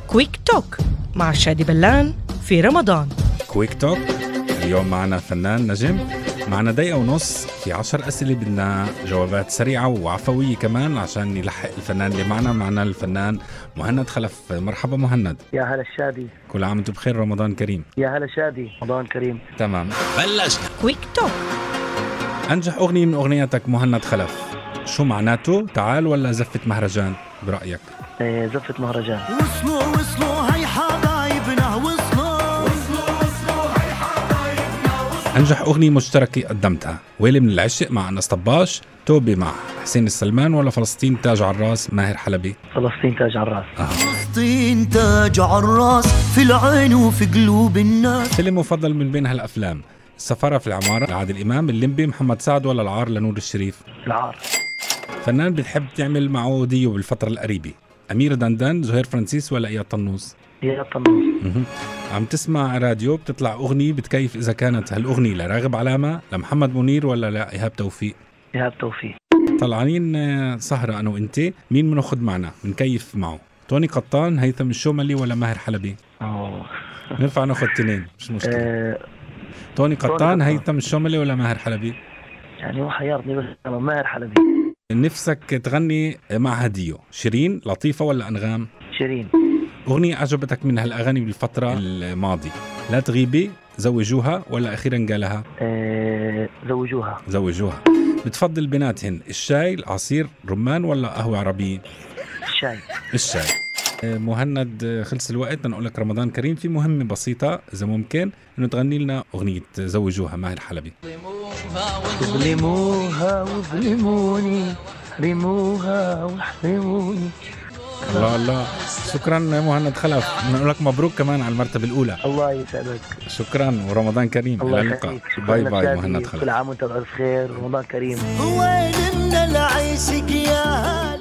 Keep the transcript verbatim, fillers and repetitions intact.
كويك توك مع شادي بلان في رمضان. كويك توك اليوم معنا فنان نجم، معنا دقيقة ونص، في عشر أسئلة بدنا جوابات سريعة وعفوية كمان عشان نلحق الفنان اللي معنا. معنا الفنان مهند خلف. مرحبا مهند. يا هلا شادي. كل عام وانتم بخير، رمضان كريم. يا هلا شادي، رمضان كريم. تمام، بلشنا. كويك توك. أنجح أغنية من أغنياتك مهند خلف، شو معناته؟ تعال ولا زفة مهرجان برأيك؟ ايه زفة مهرجان. وصلوا وصلوا هاي حبايبنا وصلوا وصلوا وصلوا هاي حبايبنا وصلوا. أنجح أغنية مشتركة قدمتها، ويلي من العشق مع أنس طباش، توبي مع حسين السلمان، ولا فلسطين تاج على الراس ماهر حلبي؟ فلسطين تاج على الراس. آه. فلسطين تاج على الراس، في العين وفي قلوب الناس. فيلم مفضل من بين هالأفلام؟ السفارة في العمارة لعادل إمام، الليمبي محمد سعد، ولا العار لنور الشريف؟ العار. فنان بتحب تعمل معه ديو بالفترة القريبة؟ أمير دندن، زهير فرانسيس، ولا إياد طنوس؟ يا طنوس. مه. عم تسمع راديو بتطلع أغنية، بتكيف إذا كانت هالأغنية لراغب علامة، لمحمد منير، ولا لإيهاب توفيق؟ إيهاب توفيق. طلعانين سهرة أنا وإنتي، مين بناخد معنا بنكيف معه؟ توني قطان، هيثم الشوملي، ولا ماهر حلبي؟ أوه. نرفع ناخد تنين مش مشكلة. آه توني قطان، قطان. هيثم الشوملي، ولا ماهر حلبي؟ يعني هو حيرني بس أنا ماهر حلبي. نفسك تغني مع هديو، شيرين، لطيفة، ولا أنغام؟ شيرين. أغنية عجبتك من هالأغاني بالفترة الماضية؟ لا تغيبي، زوجوها، ولا أخيرا قالها؟ آه زوجوها. زوجوها. بتفضل بيناتهن الشاي، العصير، رمان، ولا قهوة عربية؟ الشاي. الشاي. مهند خلص الوقت، نقول لك رمضان كريم. في مهمة بسيطة إذا ممكن إنه تغني لنا أغنية زوجوها ماهر حلبي. ظلموها وظلموني، رموها واحرموني. الله الله، شكرا مهند خلف، نقول لك مبروك كمان على المرتبة الأولى. الله يسعدك. شكرا ورمضان كريم. الله إلى اللقاء. يخليك. باي باي مهند خلف. كل عام وانت بألف خير، رمضان كريم. وين من العيش يا